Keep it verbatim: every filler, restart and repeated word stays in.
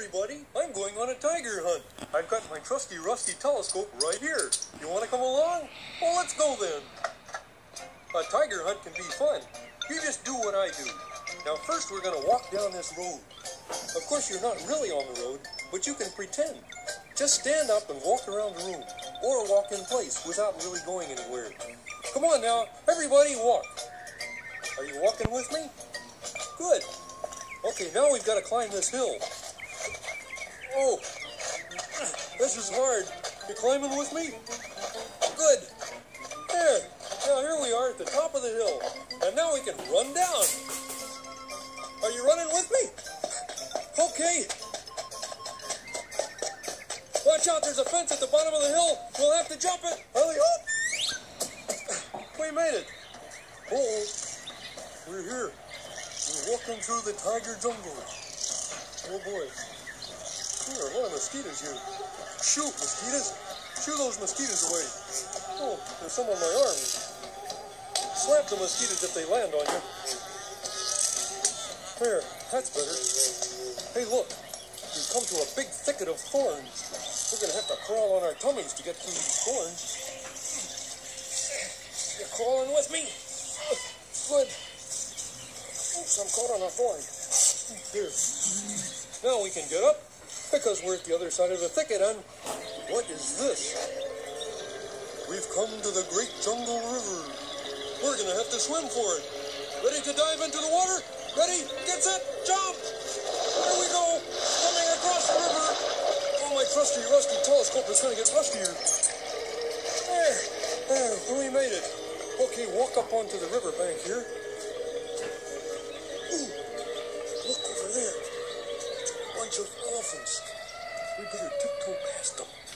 everybody. I'm going on a tiger hunt. I've got my trusty rusty telescope right here. You want to come along? Well, let's go then. A tiger hunt can be fun. You just do what I do. Now first we're going to walk down this road. Of course you're not really on the road, but you can pretend. Just stand up and walk around the room, or walk in place without really going anywhere. Come on now, everybody walk. Are you walking with me? Good. Okay, now we've got to climb this hill. Oh, this is hard. You climbing with me? Good. There. Now here we are at the top of the hill. And now we can run down. Are you running with me? Okay. Watch out, there's a fence at the bottom of the hill. We'll have to jump it. Hurry up. We made it. Uh-oh. We're here. We're walking through the tiger jungle. Oh boy. There are a lot of mosquitoes here. Shoot, mosquitoes. Shoo those mosquitoes away. Oh, there's some on my arm. Slap the mosquitoes if they land on you. There, that's better. Hey, look. We've come to a big thicket of thorns. We're going to have to crawl on our tummies to get through these thorns. You're crawling with me? Good. Oops, I'm caught on a thorn. Here. Now we can get up, because we're at the other side of the thicket, and what is this? We've come to the Great Jungle River. We're going to have to swim for it. Ready to dive into the water? Ready? Get set, jump! There we go, swimming across the river. Oh, my trusty, rusty telescope is going to get rustier. There, there, we made it. Okay, walk up onto the riverbank here. Ooh, look over there. A bunch of elephants. We better tiptoe past them.